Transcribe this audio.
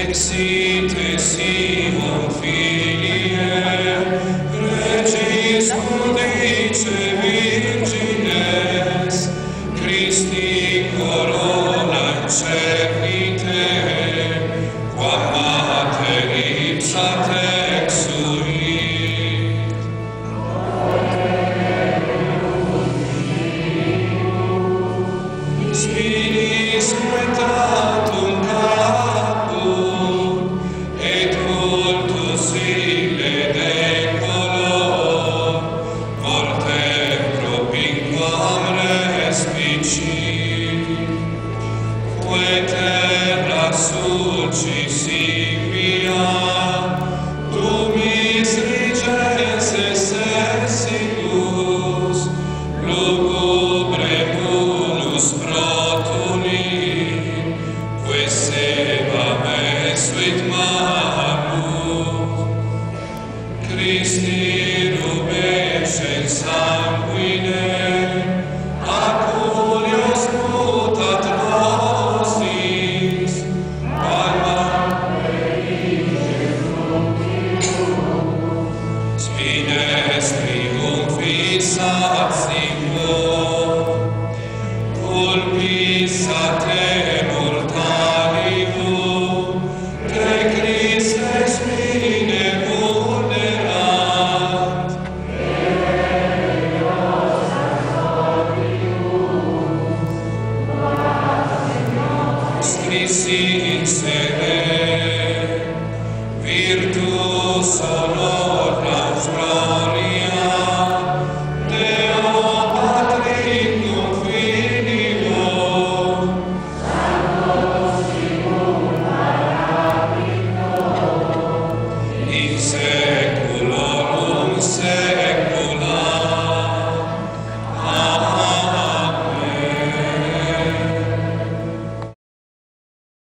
Exite Simon Filie, Regis Judice Virgines, Christi corona incepite, quam mater ipsa texuit. Spinis mutatum caput, et cultus ille decolo, morte propinquam respicit. Quae terra successivia, tu miserigens excessibus, lugubre munus protuni, quae seba mesuit manus. Christi rubescens sanguine,